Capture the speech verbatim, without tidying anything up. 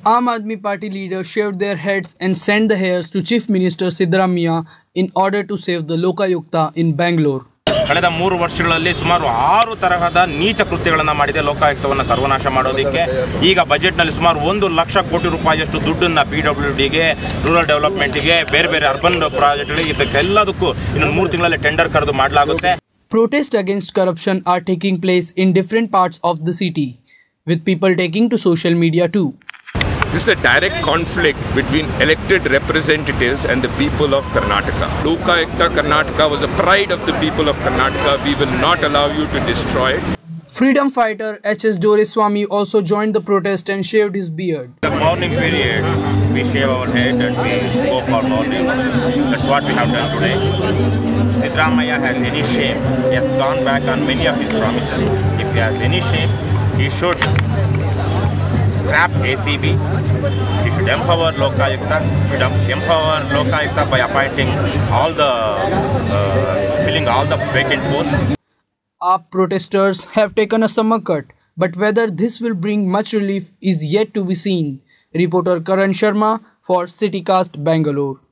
Aam Aadmi Party leaders shaved their heads and sent the hairs to Chief Minister Siddaramaiah in order to save the Lokayukta in Bangalore. ಕಳೆದ ಮೂರು ವರ್ಷಗಳಲ್ಲಿ ಸುಮಾರು ಆರು ತರಹದ ನೀಚ ಕೃತ್ಯಗಳನ್ನು ಮಾಡಿದೆ ಲೋಕಾಯುಕ್ತವನ್ನು ಸರ್ವನಾಶ ಮಾಡೋದಕ್ಕೆ. ಈಗ ಬಜೆಟ್ನಲ್ಲಿ ಸುಮಾರು ಒಂದು ಲಕ್ಷ ಕೋಟಿ ರೂಪಾಯಿಯಷ್ಟು ದುಡ್ಡನ್ನು ಪಿ ಡಬ್ಲ್ಯೂ ಡಿಗೆ, ರೂರಲ್ ಡೆವಲಪ್ಮೆಂಟ್ಗೆ, ಬೇರೆ ಬೇರೆ ಅರ್ಬನ್ ಪ್ರಾಜೆಕ್ಟ್ಗಳಿಗೆ ಇದಕ್ಕೆಲ್ಲದಕ್ಕೂ ಇನ್ನೊಂದು ಮೂರು ತಿಂಗಳಲ್ಲಿ ಟೆಂಡರ್ ಕರೆದು ಮಾಡಲಾಗುತ್ತೆ. Protests against corruption are taking place in different parts of the city, with people taking to social media too. This is a direct conflict between elected representatives and the people of Karnataka. Lokayukta Karnataka was a pride of the people of Karnataka. We will not allow you to destroy it. Freedom fighter H S Doreswamy also joined the protest and shaved his beard. The morning period, we shave our head and we go for morning. That's what we have done today. Siddaramaiah has any shame. He has gone back on many of his promises. If he has any shame, he should scrap A C B. He should empower Lokayukta. He should empower Lokayukta by appointing all the, uh, filling all the vacant posts. Our protesters have taken a summer cut, but whether this will bring much relief is yet to be seen. Reporter Karan Sharma for CityCast Bangalore.